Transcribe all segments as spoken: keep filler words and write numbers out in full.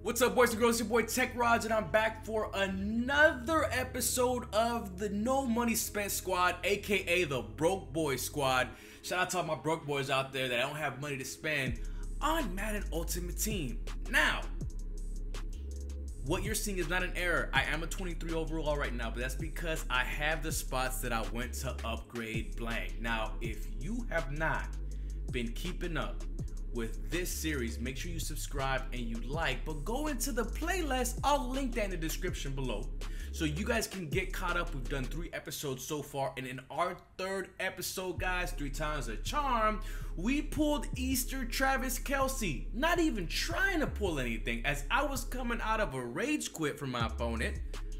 What's up, boys and girls? It's your boy TeKRaJ, and I'm back for another episode of the No Money Spent Squad, aka the Broke Boys Squad. Shout out to all my broke boys out there that don't have money to spend on Madden Ultimate Team. Now, what you're seeing is not an error. I am a twenty-three overall right now, but that's because I have the spots that I went to upgrade blank. Now, if you have not been keeping up with this series, make sure you subscribe and you like, but go into the playlist. I'll link that in the description below so you guys can get caught up. We've done three episodes so far, and in our third episode, guys, three times a charm, we pulled Easter Travis Kelce. Not even trying to pull anything, as I was coming out of a rage quit from my opponent.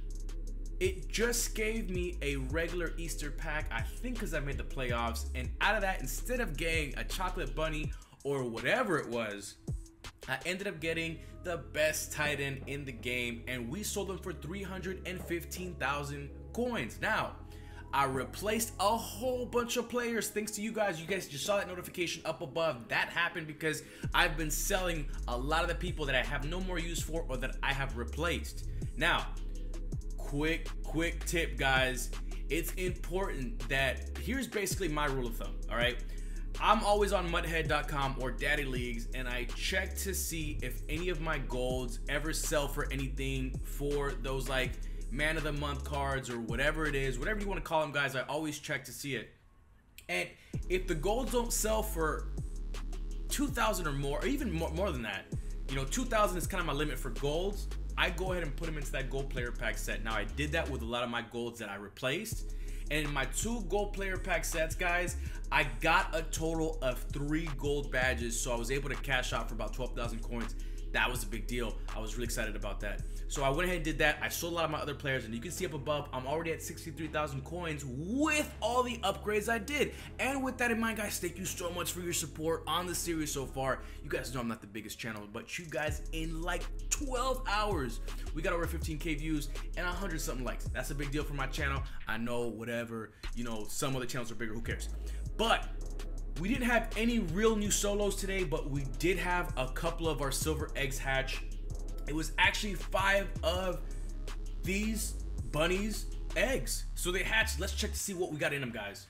It just gave me a regular Easter pack, I think because I made the playoffs, and out of that, instead of getting a chocolate bunny or whatever it was, I ended up getting the best tight end in the game, and we sold him for three hundred fifteen thousand coins. Now, I replaced a whole bunch of players thanks to you guys. You guys just saw that notification up above. That happened because I've been selling a lot of the people that I have no more use for or that I have replaced. Now, quick, quick tip, guys. It's important that, here's basically my rule of thumb, all right? I'm always on muthead dot com or Daddy Leagues, and I check to see if any of my golds ever sell for anything for those like man of the month cards or whatever it is, whatever you want to call them, guys. I always check to see it. And if the golds don't sell for two thousand or more, or even more, more than that, you know, two thousand is kind of my limit for golds, I go ahead and put them into that gold player pack set. Now, I did that with a lot of my golds that I replaced. And in my two gold player pack sets, guys, I got a total of three gold badges, so I was able to cash out for about twelve thousand coins. That was a big deal. I was really excited about that. So I went ahead and did that. I sold a lot of my other players, and you can see up above, I'm already at sixty-three thousand coins with all the upgrades I did. And with that in mind, guys, thank you so much for your support on the series so far. You guys know I'm not the biggest channel, but you guys, in like twelve hours, we got over fifteen K views and one hundred something likes. That's a big deal for my channel. I know, whatever, you know, some other channels are bigger, who cares? But we didn't have any real new solos today, but we did have a couple of our silver eggs hatch. It was actually five of these bunnies' eggs. So they hatched. Let's check to see what we got in them, guys.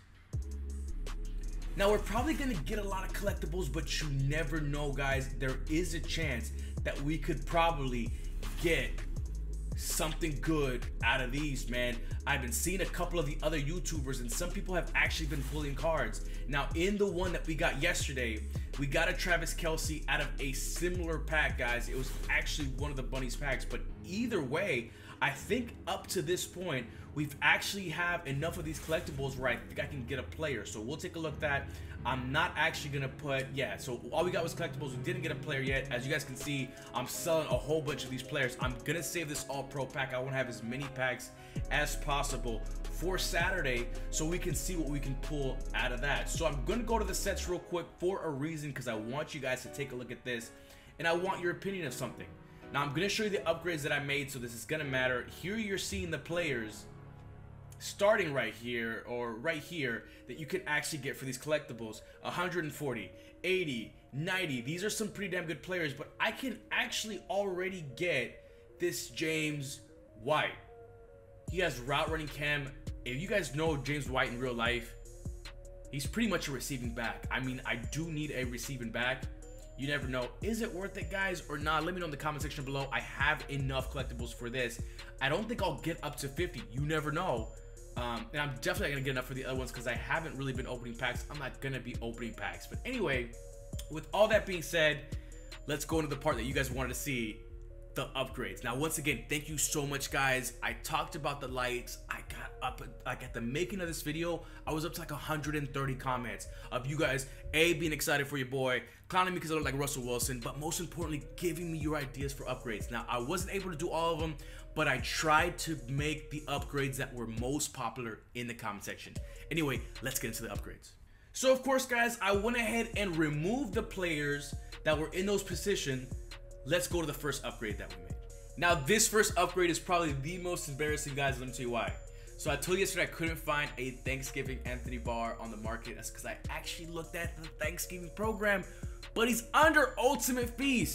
Now, we're probably going to get a lot of collectibles, but you never know, guys. There is a chance that we could probably get something good out of these, man. I've been seeing a couple of the other YouTubers, and some people have actually been pulling cards. Now, in the one that we got yesterday, we got a Travis Kelce out of a similar pack, guys. It was actually one of the bunnies packs, but either way, I think up to this point, we've actually have enough of these collectibles where I think I can get a player. So we'll take a look at that. I'm not actually gonna put, yeah, so all we got was collectibles. We didn't get a player yet. As you guys can see, I'm selling a whole bunch of these players. I'm gonna save this all pro pack. I want to have as many packs as possible for Saturday so we can see what we can pull out of that. So I'm gonna go to the sets real quick for a reason, because I want you guys to take a look at this and I want your opinion of something. Now, I'm gonna show you the upgrades that I made, so this is gonna matter. Here you're seeing the players starting right here, or right here, that you can actually get for these collectibles. one hundred forty, eighty, ninety. These are some pretty damn good players, but I can actually already get this James White. He has route running chem. If you guys know James White in real life, he's pretty much a receiving back. I mean, I do need a receiving back. You never know. Is it worth it, guys, or not? Let me know in the comment section below. I have enough collectibles for this. I don't think I'll get up to fifty. You never know. Um, and I'm definitely not going to get enough for the other ones because I haven't really been opening packs. I'm not going to be opening packs. But anyway, with all that being said, let's go into the part that you guys wanted to see, the upgrades. Now, once again, thank you so much, guys. I talked about the lights. I got up, like at the making of this video, I was up to like one hundred thirty comments of you guys, A, being excited for your boy, clowning me because I look like Russell Wilson, but most importantly, giving me your ideas for upgrades. Now, I wasn't able to do all of them, but I tried to make the upgrades that were most popular in the comment section. Anyway, let's get into the upgrades. So, of course, guys, I went ahead and removed the players that were in those positions. Let's go to the first upgrade that we made. Now, this first upgrade is probably the most embarrassing, guys. Let me tell you why. So I told you yesterday I couldn't find a Thanksgiving Anthony Barr on the market. That's because I actually looked at the Thanksgiving program, but he's under Ultimate Feast.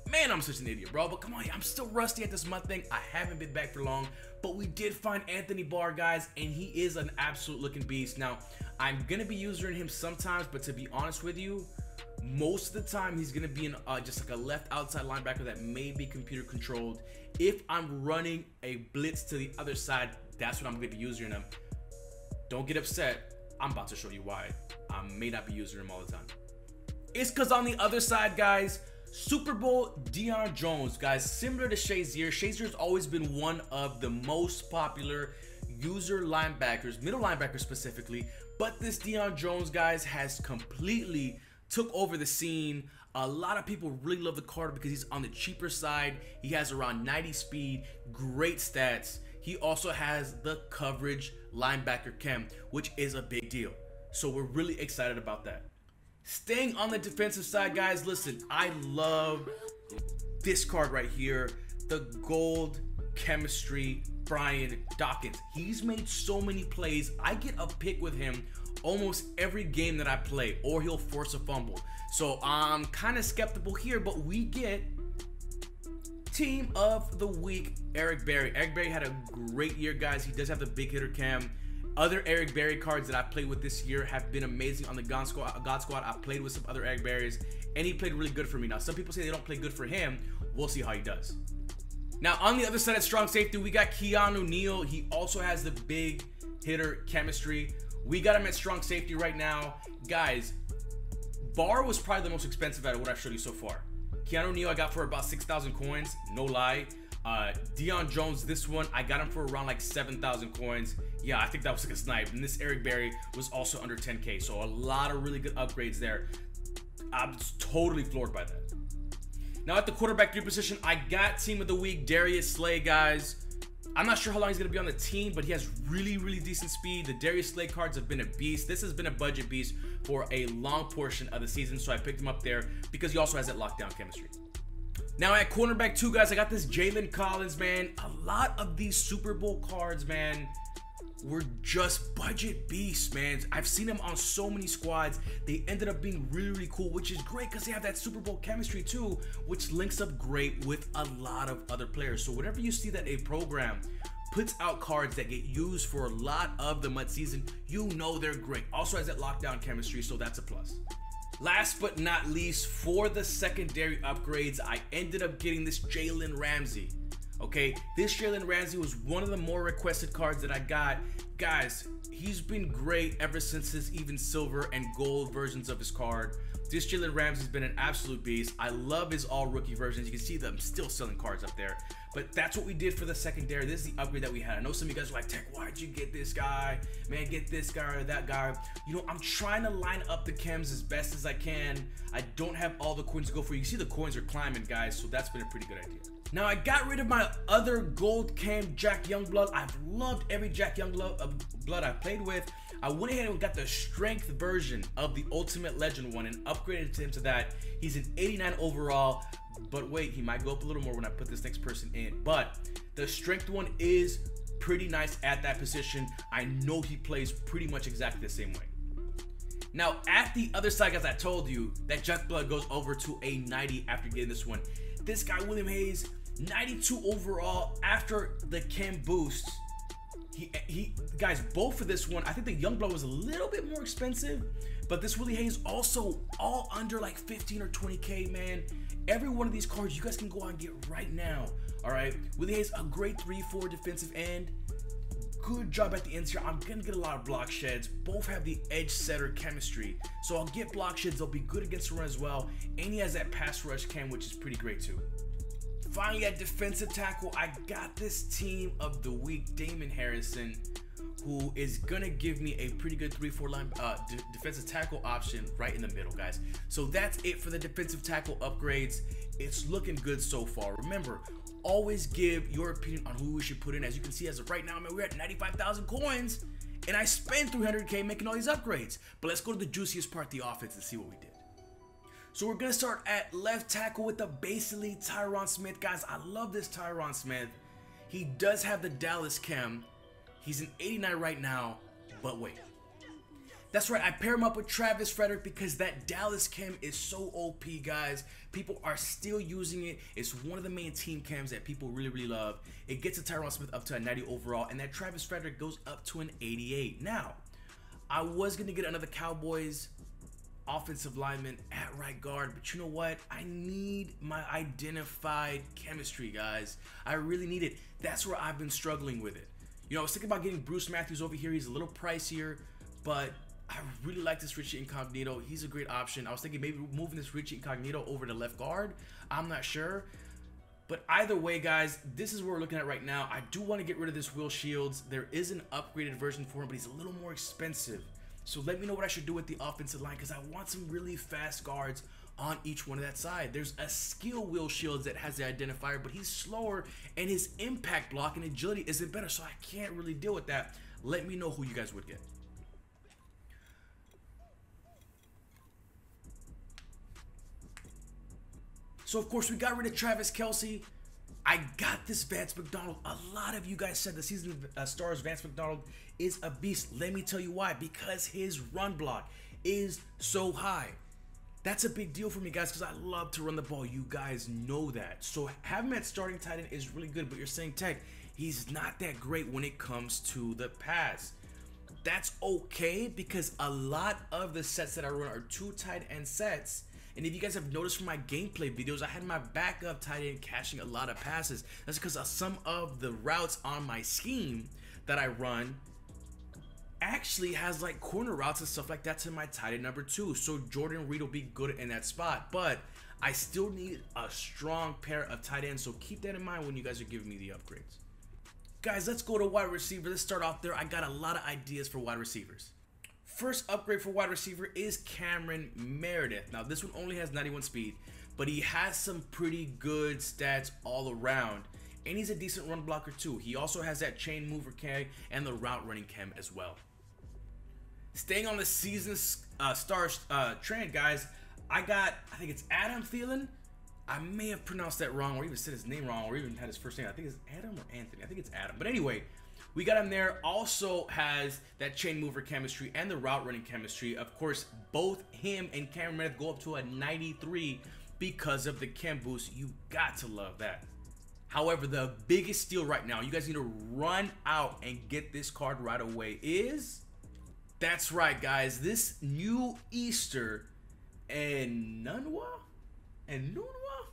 Man, I'm such an idiot, bro. But come on, I'm still rusty at this M U T thing. I haven't been back for long, but we did find Anthony Barr, guys, and he is an absolute looking beast. Now, I'm gonna be using him sometimes, but to be honest with you, most of the time he's gonna be in uh, just like a left outside linebacker that may be computer controlled. If I'm running a blitz to the other side, that's what I'm gonna be using him. Don't get upset. I'm about to show you why I may not be using him all the time. It's because on the other side, guys, Super Bowl Deion Jones, guys, similar to Shazier. Shazier's always been one of the most popular user linebackers, middle linebackers specifically, but this Deion Jones, guys, has completely took over the scene. A lot of people really love the card because he's on the cheaper side. He has around ninety speed, great stats. He also has the coverage linebacker chem, which is a big deal. So we're really excited about that. Staying on the defensive side, guys, listen, I love this card right here, the gold chemistry Brian Dawkins. He's made so many plays. I get a pick with him almost every game that I play, or he'll force a fumble. So I'm kind of skeptical here, but we get team of the week, Eric Berry. Eric Berry had a great year, guys. He does have the big hitter cam. Other Eric Berry cards that I've played with this year have been amazing on the God Squad. God Squad. I've played with some other Eric Berries, and he played really good for me. Now, some people say they don't play good for him. We'll see how he does. Now, on the other side at strong safety, we got Keanu Neal. He also has the big hitter chemistry. We got him at strong safety right now. Guys, Barr was probably the most expensive out of what I've showed you so far. Keanu Neal I got for about six thousand coins, no lie. Uh, Deion Jones, this one, I got him for around like seven thousand coins. Yeah, I think that was like a snipe. And this Eric Berry was also under ten K. So a lot of really good upgrades there. I'm totally floored by that. Now at the quarterback three position, I got team of the week, Darius Slay, guys. I'm not sure how long he's going to be on the team, but he has really, really decent speed. The Darius Slay cards have been a beast. This has been a budget beast for a long portion of the season, so I picked him up there because he also has that lockdown chemistry. Now at cornerback two, guys, I got this Jalen Collins, man. A lot of these Super Bowl cards, man, were just budget beasts, man. I've seen them on so many squads. They ended up being really, really cool, which is great because they have that Super Bowl chemistry too, which links up great with a lot of other players. So whenever you see that a program puts out cards that get used for a lot of the M U T season, you know they're great. Also has that lockdown chemistry, so that's a plus. Last but not least, for the secondary upgrades, I ended up getting this Jalen Ramsey. Okay, this Jalen Ramsey was one of the more requested cards that I got. Guys, he's been great ever since his even silver and gold versions of his card. This Jalen Ramsey's been an absolute beast. I love his all rookie versions. You can see them still selling cards up there. But that's what we did for the secondary. This is the upgrade that we had. I know some of you guys are like, Tech, why'd you get this guy? Man, get this guy or that guy. You know, I'm trying to line up the chems as best as I can. I don't have all the coins to go for. You can see the coins are climbing, guys, so that's been a pretty good idea. Now, I got rid of my other gold cam Jack Youngblood. I've loved every Jack Youngblood uh, blood I've played with. I went ahead and got the strength version of the Ultimate Legend one and upgraded him to that. He's an eighty-nine overall, but wait, he might go up a little more when I put this next person in. But the strength one is pretty nice at that position. I know he plays pretty much exactly the same way. Now, at the other side, as I told you, that Jack Blood goes over to a ninety after getting this one. This guy, William Hayes, ninety-two overall after the chem boost. He, he, guys, both for this one, I think the Youngblood was a little bit more expensive, but this Willie Hayes also all under like fifteen or twenty K, man. Every one of these cards you guys can go out and get right now. All right, Willie Hayes, a great three four defensive end. Good job at the ends here. I'm gonna get a lot of block sheds. Both have the edge setter chemistry, so I'll get block sheds. They'll be good against the run as well, and he has that pass rush chem, which is pretty great too. Finally, at defensive tackle, I got this team of the week, Damon Harrison, who is gonna give me a pretty good three four line uh, d defensive tackle option right in the middle, guys. So that's it for the defensive tackle upgrades. It's looking good so far. Remember, always give your opinion on who we should put in. As you can see, as of right now, man, we're at ninety-five thousand coins, and I spent three hundred K making all these upgrades. But let's go to the juiciest part, the offense, and see what we did. So we're gonna start at left tackle with the basically Tyron Smith. Guys, I love this Tyron Smith. He does have the Dallas chem. He's an eighty-nine right now, but wait. That's right, I pair him up with Travis Frederick because that Dallas chem is so O P, guys. People are still using it. It's one of the main team chems that people really, really love. It gets a Tyron Smith up to a ninety overall, and that Travis Frederick goes up to an eighty-eight. Now, I was going to get another Cowboys offensive lineman at right guard, but you know what? I need my identified chemistry, guys. I really need it. That's where I've been struggling with it. You know, I was thinking about getting Bruce Matthews over here. He's a little pricier, but I really like this Richie Incognito. He's a great option. I was thinking maybe moving this Richie Incognito over to left guard. I'm not sure. But either way, guys, this is what we're looking at right now. I do want to get rid of this Will Shields. There is an upgraded version for him, but he's a little more expensive. So let me know what I should do with the offensive line because I want some really fast guards on each one of that side. There's a skill Will Shields that has the identifier, but he's slower and his impact block and agility isn't better, so I can't really deal with that. Let me know who you guys would get. So, of course, we got rid of Travis Kelce. I got this Vance McDonald. A lot of you guys said the season uh, stars Vance McDonald is a beast. Let me tell you why. Because his run block is so high. That's a big deal for me, guys, because I love to run the ball. You guys know that. So having him at starting tight end is really good, but you're saying, Tech, he's not that great when it comes to the pass. That's okay because a lot of the sets that I run are two tight end sets. And if you guys have noticed from my gameplay videos, I had my backup tight end catching a lot of passes. That's because of some of the routes on my scheme that I run actually has like corner routes and stuff like that to my tight end number two. So Jordan Reed will be good in that spot. But I still need a strong pair of tight ends. So keep that in mind when you guys are giving me the upgrades. Guys, let's go to wide receiver. Let's start off there. I got a lot of ideas for wide receivers. First upgrade for wide receiver is Cameron Meredith. Now, this one only has ninety-one speed, but he has some pretty good stats all around. And he's a decent run blocker too. He also has that chain mover chem and the route running chem as well. Staying on the season uh, star uh, trend, guys, I got, I think it's Adam Thielen. I may have pronounced that wrong or even said his name wrong or even had his first name. I think it's Adam or Anthony. I think it's Adam. But anyway, we got him there. Also has that chain mover chemistry and the route running chemistry. Of course, both him and Cameron Meredith go up to a ninety-three because of the chem boost. You got to love that. However, the biggest steal right now, you guys need to run out and get this card right away, is, that's right, guys, this new Easter and Nunwa and Nunwa.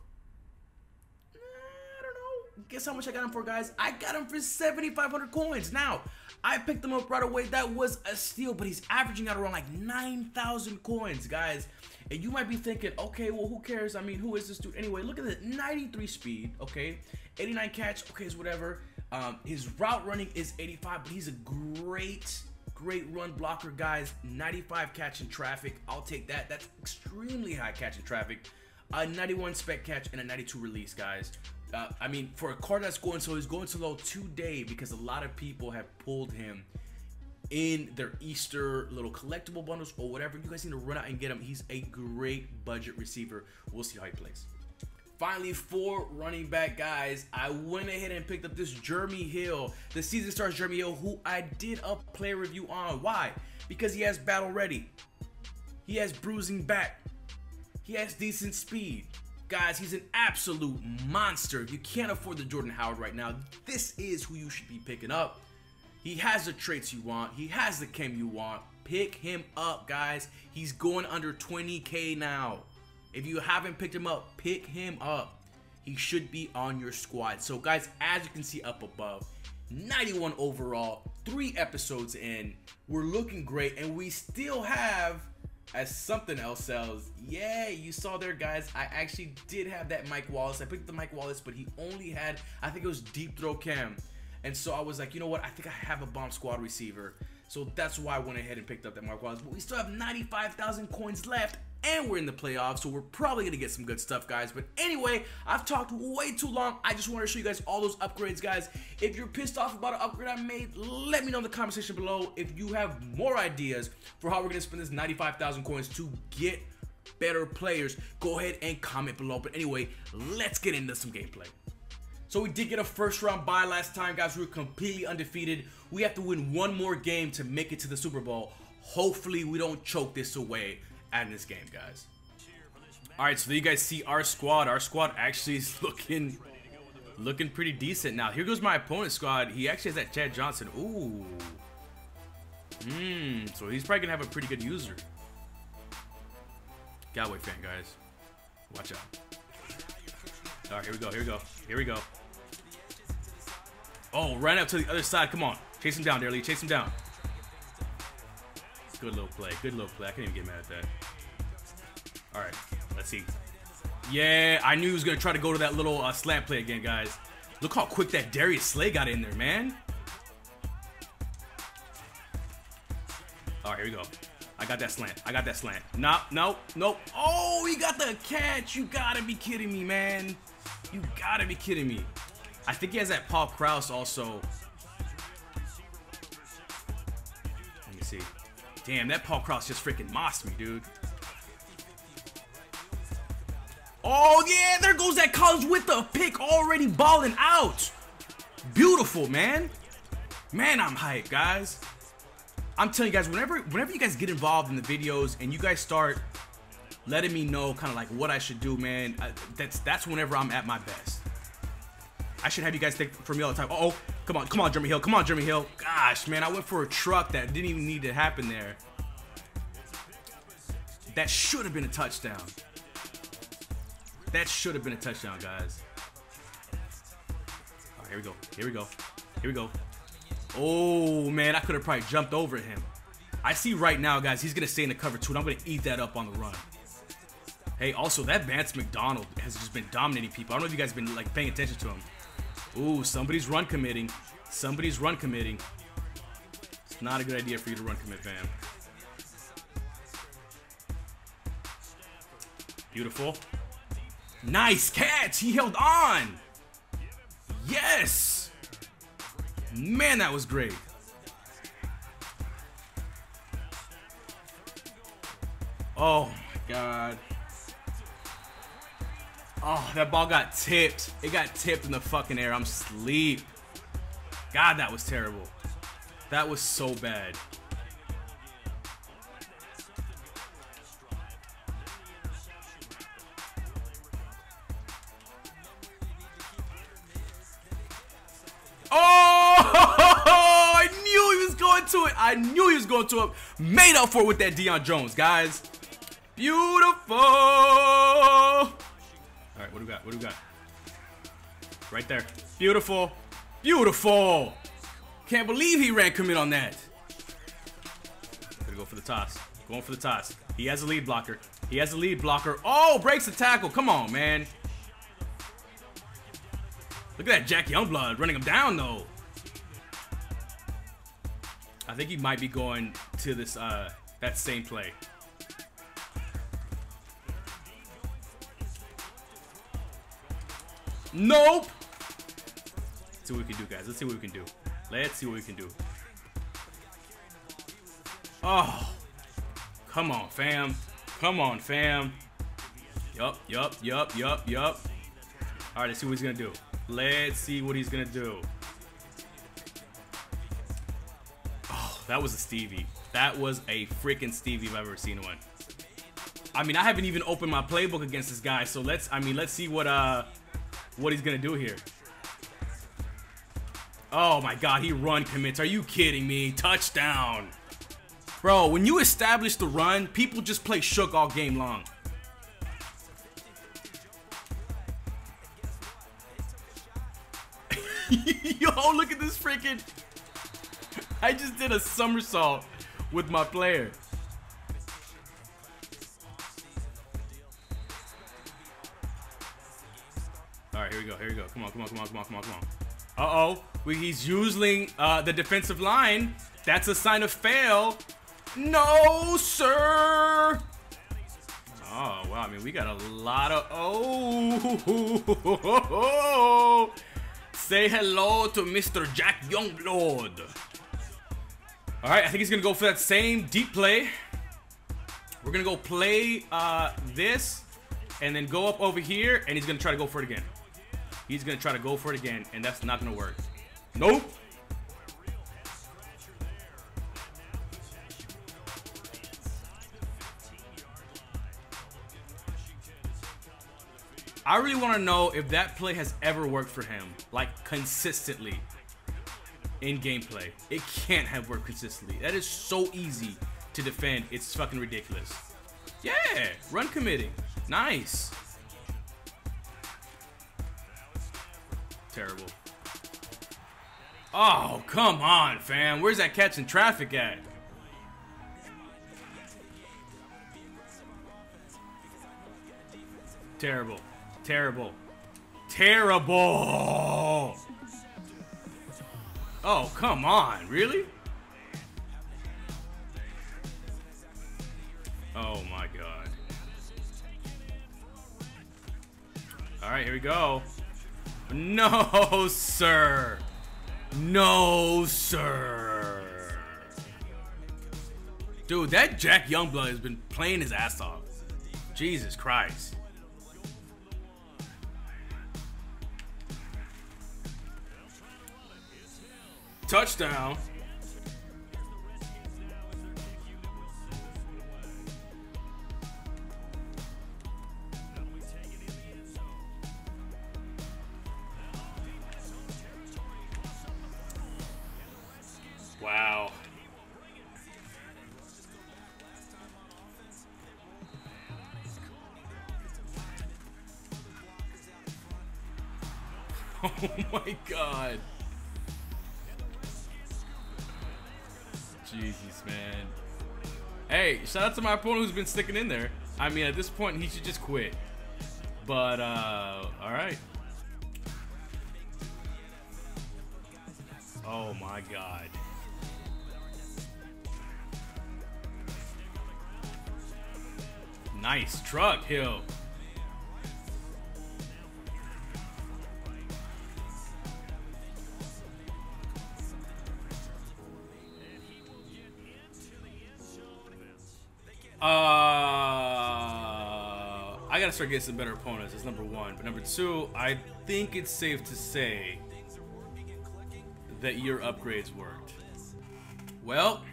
Guess how much I got him for, guys? I got him for seventy-five hundred coins. Now, I picked him up right away. That was a steal, but he's averaging out around like nine thousand coins, guys. And you might be thinking, okay, well, who cares? I mean, who is this dude? Anyway, look at the ninety-three speed, okay? eighty-nine catch, okay, it's whatever. Um, his route running is eighty-five, but he's a great, great run blocker, guys. ninety-five catch in traffic. I'll take that. That's extremely high catch in traffic. A ninety-one spec catch and a ninety-two release, guys. Uh, I mean, for a card that's going slow, he's going slow today because a lot of people have pulled him in their Easter little collectible bundles or whatever. You guys need to run out and get him. He's a great budget receiver. We'll see how he plays. Finally, for running back, guys, I went ahead and picked up this Jeremy Hill, the season stars Jeremy Hill, who I did a player review on. Why? Because he has battle ready. He has bruising back. He has decent speed. Guys, he's an absolute monster. If you can't afford the Jordan Howard right now, this is who you should be picking up. He has the traits you want. He has the chem you want. Pick him up, guys. He's going under twenty K now. If you haven't picked him up, pick him up. He should be on your squad. So, guys, as you can see up above, ninety-one overall, three episodes in. We're looking great, and we still have, as something else sells, yeah, you saw there, guys, I actually did have that Mike Wallace. I picked up the Mike Wallace, but he only had, I think it was deep throw cam. And so I was like, you know what, I think I have a bomb squad receiver. So that's why I went ahead and picked up that Mike Wallace. But we still have ninety-five thousand coins left, and we're in the playoffs, so we're probably gonna get some good stuff, guys. But anyway, I've talked way too long. I just want to show you guys all those upgrades, guys. If you're pissed off about an upgrade I made, let me know in the comment section below. If you have more ideas for how we're gonna spend this ninety-five thousand coins to get better players, go ahead and comment below. But anyway, let's get into some gameplay. So we did get a first round bye last time, guys. We were completely undefeated. We have to win one more game to make it to the Super Bowl. Hopefully we don't choke this away at this game, guys. All right, so there you guys see our squad. Our squad actually is looking looking pretty decent. Now, here goes my opponent's squad. He actually has that Chad Johnson. Ooh. Hmm, so he's probably going to have a pretty good user. Galway fan, guys. Watch out. All right, here we go, here we go, here we go. Oh, right up to the other side. Come on. Chase him down, Darely. Chase him down. Good little play. Good little play. I can't even get mad at that. All right, let's see. Yeah, I knew he was going to try to go to that little uh, slant play again, guys. Look how quick that Darius Slay got in there, man. All right, here we go. I got that slant. I got that slant. Nope, nope, nope. Oh, he got the catch. You got to be kidding me, man. You got to be kidding me. I think he has that Paul Krause also. Let me see. Damn, that Paul Krause just freaking mossed me, dude. Oh, yeah, there goes that Collins with the pick already balling out. Beautiful, man. Man, I'm hyped, guys. I'm telling you guys, whenever whenever you guys get involved in the videos and you guys start letting me know kind of like what I should do, man, I, that's that's whenever I'm at my best. I should have you guys think for me all the time. Uh oh, come on, come on, Jeremy Hill, come on, Jeremy Hill. Gosh, man, I went for a truck that didn't even need to happen there. That should have been a touchdown. That should have been a touchdown, guys. All right, here we go, here we go, here we go. Oh, man, I could have probably jumped over him. I see right now, guys, he's going to stay in the cover two, and I'm going to eat that up on the run. Hey, also, that Vance McDonald has just been dominating people. I don't know if you guys have been, like, paying attention to him. Ooh, somebody's run committing. Somebody's run committing. It's not a good idea for you to run commit, fam. Beautiful. Nice catch. He held on. Yes. Man, that was great. Oh, my God. Oh, that ball got tipped. It got tipped in the fucking air. I'm asleep. God, that was terrible. That was so bad. To it. I knew he was going to it. Made up for it with that Deion Jones, guys. Beautiful. All right, what do we got? What do we got? Right there. Beautiful. Beautiful. Can't believe he ran commit on that. Gonna go for the toss. Going for the toss. He has a lead blocker. He has a lead blocker. Oh, breaks the tackle. Come on, man. Look at that Jack Youngblood running him down, though. I think he might be going to this, uh, that same play. Nope. Let's see what we can do, guys. Let's see what we can do. Let's see what we can do. Oh. Come on, fam. Come on, fam. Yup, yup, yup, yup, yup. All right, let's see what he's going to do. Let's see what he's going to do. That was a Stevie. That was a freaking Stevie if I've ever seen one. I mean, I haven't even opened my playbook against this guy, so let's, I mean, let's see what, uh, what he's gonna do here. Oh my God, he run commits. Are you kidding me? Touchdown. Bro, when you establish the run, people just play shook all game long. Yo, look at this freaking... I just did a somersault with my player. All right, here we go. Here we go. Come on, come on, come on, come on, come on, come on. Uh-oh. He's using uh, the defensive line. That's a sign of fail. No, sir. Oh, wow. I mean, we got a lot of... Oh. Say hello to Mister Jack Youngblood. All right, I think he's going to go for that same deep play. We're going to go play uh, this and then go up over here, and he's going to try to go for it again. He's going to try to go for it again, and that's not going to work. Nope. I really want to know if that play has ever worked for him, like consistently in gameplay. It can't have worked consistently. That is so easy to defend. It's fucking ridiculous. Yeah, run committing. Nice. Terrible. Oh, come on, fam. Where's that catching traffic at? Terrible. Terrible. Terrible. Oh, come on. Really? Oh, my God. All right, here we go. No, sir. No, sir. Dude, that Jack Youngblood has been playing his ass off. Jesus Christ. Touchdown. Wow. Oh my God. Jesus, man. Hey, shout out to my opponent who's been sticking in there. I mean, at this point, he should just quit. But, uh, all right. Oh my God. Nice truck, Hill. Uh, I gotta start getting some better opponents. That's number one. But number two, I think it's safe to say that your upgrades worked. Well,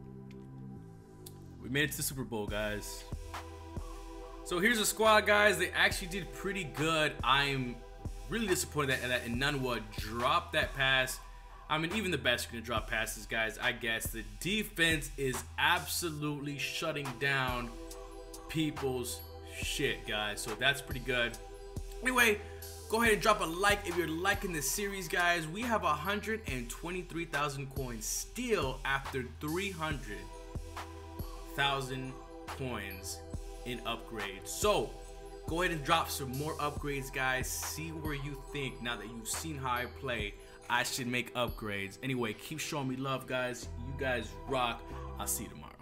we made it to the Super Bowl, guys. So here's a squad, guys. They actually did pretty good. I'm really disappointed that, that Inunwa dropped that pass. I mean, even the best are going to drop passes, guys. I guess the defense is absolutely shutting down people's shit, guys. So that's pretty good. Anyway, go ahead and drop a like if you're liking this series, guys. We have one hundred twenty-three thousand coins still after three hundred thousand coins in upgrades. So go ahead and drop some more upgrades, guys. See where you think, now that you've seen how I play, I should make upgrades. Anyway, keep showing me love, guys. You guys rock. I'll see you tomorrow.